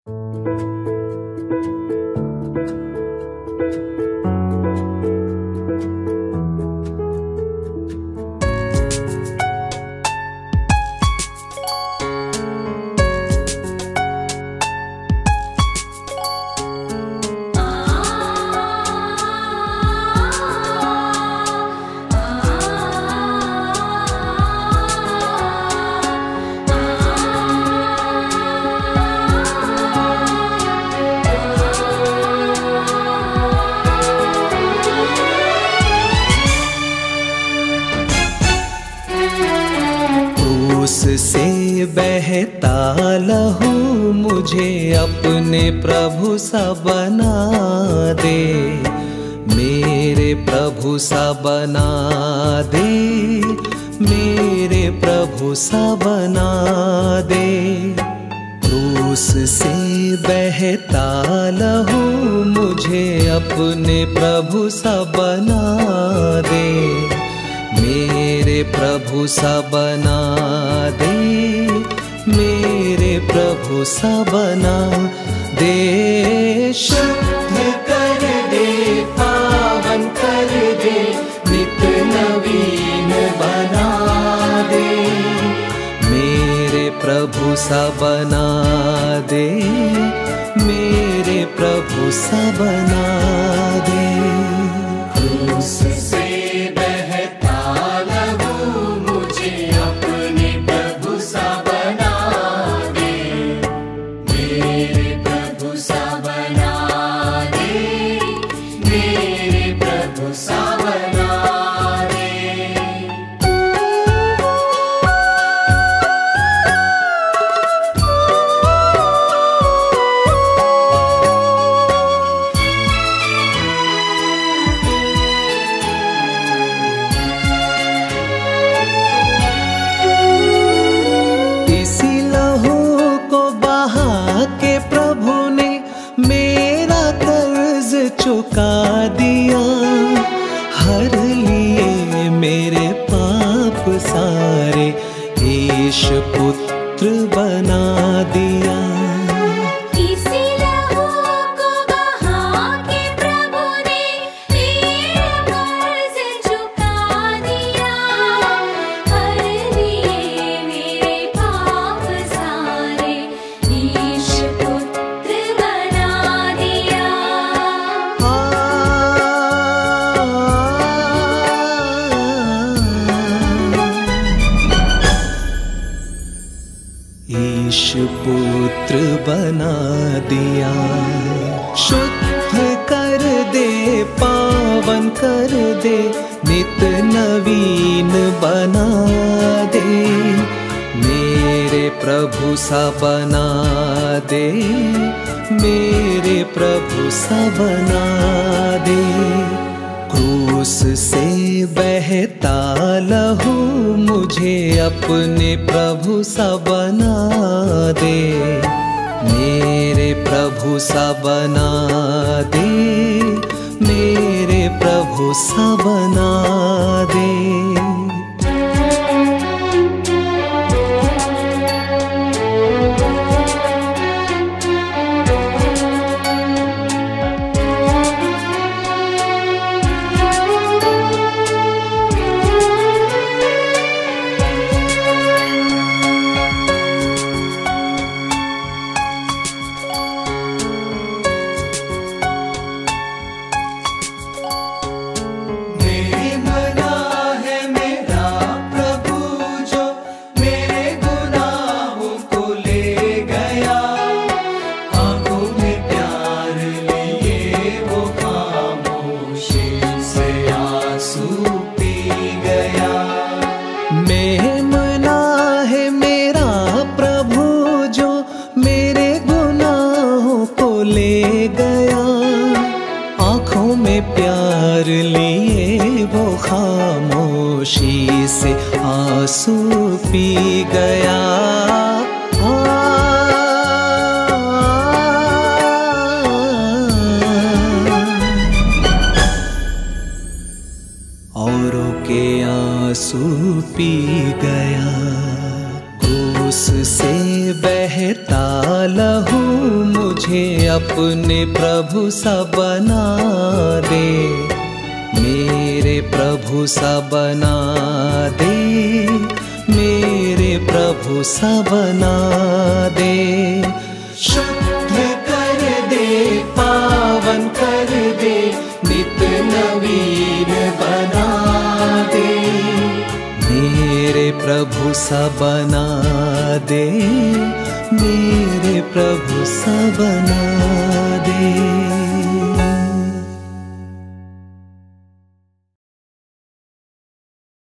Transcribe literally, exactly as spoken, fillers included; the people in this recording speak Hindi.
से बहता लहू मुझे अपने प्रभु सा बना दे, मेरे प्रभु सा बना दे, मेरे प्रभु सा बना दे। क्रूस से बहता लहू मुझे अपने प्रभु सा बना दे, मेरे प्रभु सा बना दे, मेरे प्रभु सा बना दे। शुद्ध कर दे, पावन कर दे, नित नवीन बना दे, मेरे प्रभु सा बना दे, मेरे प्रभु सा बना दे। क्रूस से चुका दिया, हर लिए मेरे पाप सारे, ईश पुत्र बना दिया। इसी लहू को बहा के प्रभु ने मेरा कर्ज चुका दिया, हर लिए मेरे पाप सारे, ईश पुत्र बना दिया। ईश पुत्र बना दिया। शुद्ध कर दे, पावन कर दे, नित नवीन बना दे, मेरे प्रभु सा बना दे, मेरे प्रभु सा बना दे। क्रूस से बहता लहू मुझे अपने प्रभु सा बना दे, मेरे प्रभु सा बना दे, मेरे प्रभु सा बना दे। प्यार लिए वो खामोशी से आंसू पी गया। औरों के आंसू पी गया। क्रूस से बहता लहू मुझे अपने प्रभु सा बना दे, मेरे प्रभु सा बना दे, मेरे प्रभु सा बना दे। शुद्ध कर दे, पावन कर दे, नित नवीन बना दे, मेरे प्रभु सा बना दे, मेरे प्रभु सा बना